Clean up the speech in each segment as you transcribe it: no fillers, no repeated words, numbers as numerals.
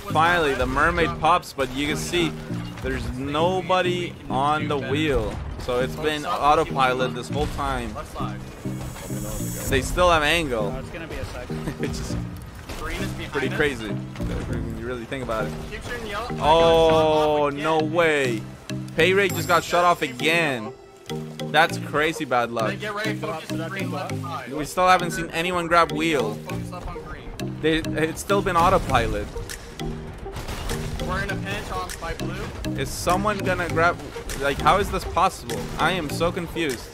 finally the mermaid pops, but you can see there's nobody on the wheel. So it's been autopilot this whole time. They still have angle. It's gonna be a second. Which is pretty crazy when you really think about it. Keep shooting yellow. Oh, no way. Pay rate just got shut off again. That's crazy bad luck. Get ready, focus green left side. We still haven't seen anyone grab wheel. Focus up on green. It's still been autopilot. We're in a pinch on by blue. Is someone gonna grab? Like, how is this possible? I am so confused.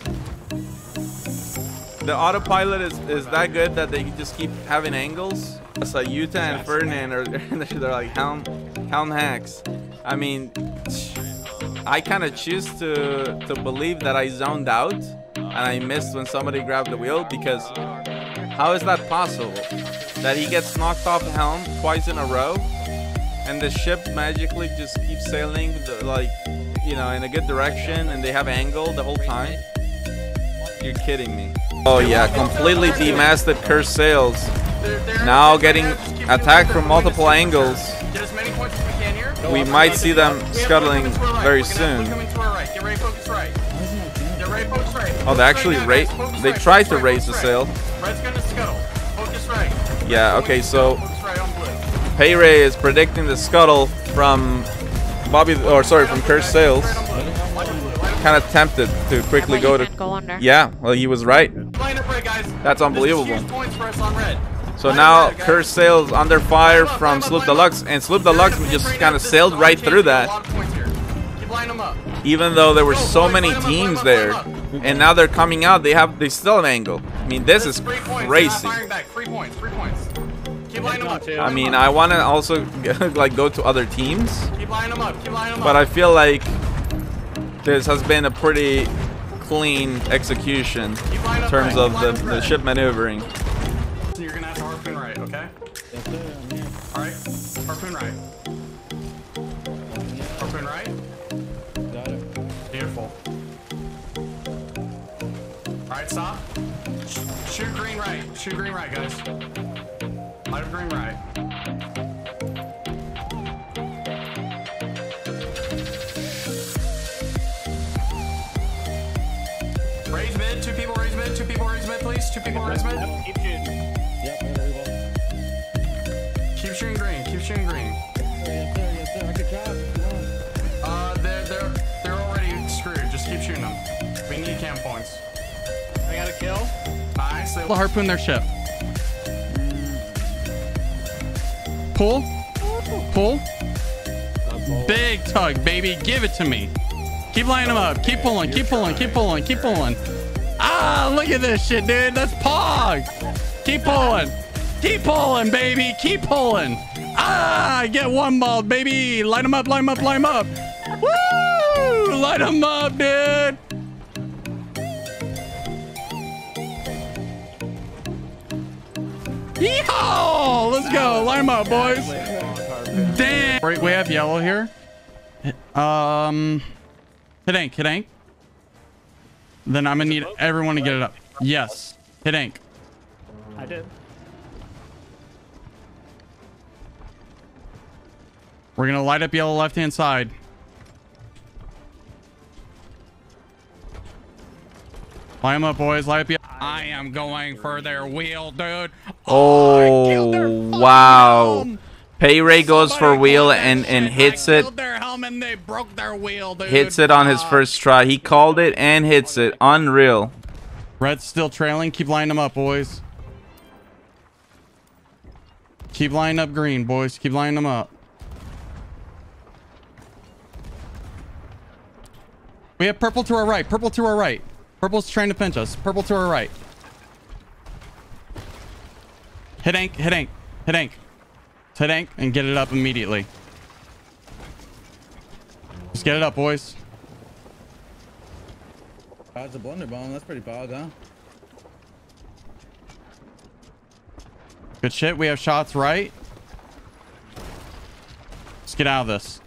The autopilot is that good that they just keep having angles. So Utah and Ferdinand are they're like helm hacks. I mean, I kind of choose to believe that I zoned out and I missed when somebody grabbed the wheel, because how is that possible? That he gets knocked off the helm twice in a row and the ship magically just keeps sailing like, you know, in a good direction, and they have angle the whole time? You're kidding me. Oh yeah, completely demasted cursed sails. Now getting attacked from multiple angles. Get as many points as we can here. We might see them scuttling very soon. Get ready, focus right. Get ready, focus right. Oh, they actually they tried to raise the sail. Red's gonna scuttle. Focus right. Yeah, okay, so Focus right on blue. Pay Ray is predicting the scuttle from from Cursed Sails. Kind of tempted to quickly go to. Go under. Yeah, well, he was right. Line up right, guys. That's unbelievable. This is huge points for us on red. So now Cursed Sails under fire from Sloop Deluxe, and Sloop Deluxe just kind of sailed right through that. Keep lining them up. Even though there were so many teams there, and now they're coming out, they still have angle. I mean, this is crazy. Firing back. 3 points. 3 points. Keep lining them up. I mean, I want to also like go to other teams, Keep lining them up. Keep lining them up. but I feel like this has been a pretty clean execution in terms of the ship maneuvering. So you're gonna have to harpoon right, okay? Yes, sir. I'm here. All right. Harpoon right. Harpoon right. Got it. Beautiful. All right, stop. Shoot green right. Shoot green right, guys. Light up green right. Raise mid. 2 people raise mid. 2 people raise mid, please. 2 people raise mid. Keep shooting. Yep, I got everybody. Keep shooting green. Keep shooting green. Yes, sir. Yes, sir. I could try. Come on. They're already screwed. Just keep shooting them. We need cam points. I got a kill. Nice. They They'll harpoon their ship. Pull. Pull. Big tug, baby. Give it to me. Keep lining them up. Keep pulling. Keep pulling. Keep pulling. Keep pulling. Ah, look at this shit, dude. That's Pog. Keep pulling. Keep pulling, baby. Keep pulling. Ah, get one ball, baby. Light them up. Light them up. Light them up. Woo! Light them up, dude. Yeehaw! Let's go. Line them up, boys. Damn. Right, we have yellow here. Hit ink. Hit ink. Then I'm gonna need everyone to get it up. Yes. Hit ink. I did. We're gonna light up yellow left-hand side. Line them up, boys. Light up yellow. I am going for their wheel, dude. Oh, wow. Pay Ray goes for wheel and hits it. Their helm and they broke their wheel, dude. Hits it on his first try. He called it and hits it. Unreal. Red's still trailing. Keep lining them up, boys. Keep lining up green, boys. Keep lining them up. We have purple to our right. Purple to our right. Purple's trying to pinch us. Purple to our right. Hit ink. Hit ink. Hit ink. Hit ink and get it up immediately. Just get it up, boys. That's a blunder bomb. That's pretty pog, huh? Good shit. We have shots right. Let's get out of this.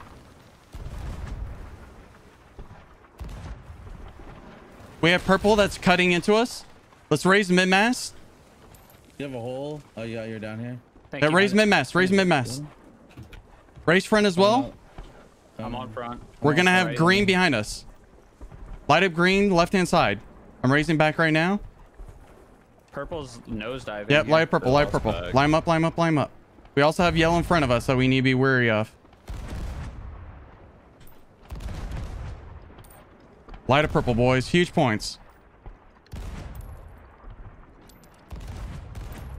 We have purple that's cutting into us. Let's raise mid-mast. You have a hole. Oh, yeah, you're down here. Yeah, raise mid-mast. Raise mid-mast. Race front as well. I'm on front. We're gonna have Right. green behind us. Light up green, left-hand side. I'm raising back right now. Purple's nosediving. Yep, here. light purple, light lost purple. back. Line up, line up, line up. We also have yellow in front of us that we need to be wary of. Light up purple, boys. Huge points.